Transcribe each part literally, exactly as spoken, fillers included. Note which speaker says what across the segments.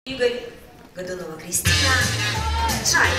Speaker 1: Игорь, Годунова Кристина, Чай.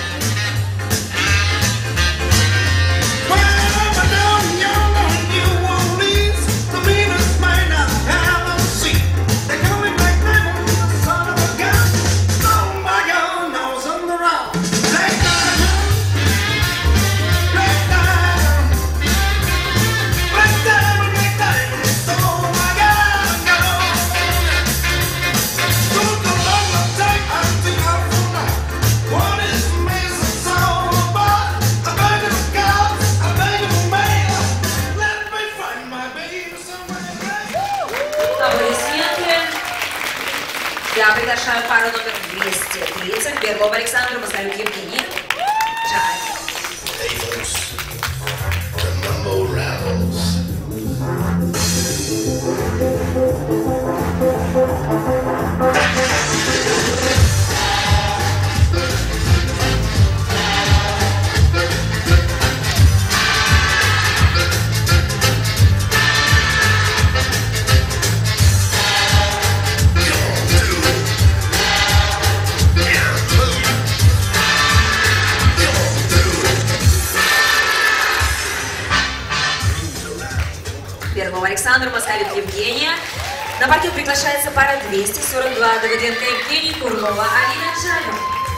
Speaker 1: Я приглашаю пару номер двести тридцать, Берлова Александра, Москалюк Евгений. Чай. Берлова Александр, Москалюк Евгения. На паркет приглашается пара двести сорок два, Давыденко Евгений, Курлова Алина, Чаю.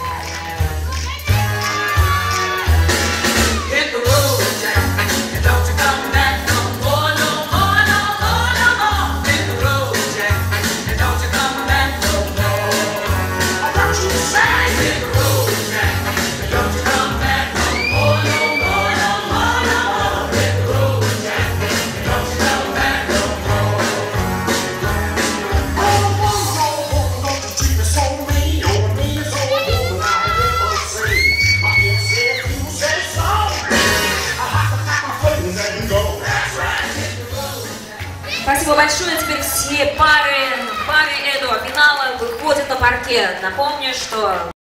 Speaker 1: Спасибо большое. Теперь все пары, пары этого финала выходят на паркет. Напомню, что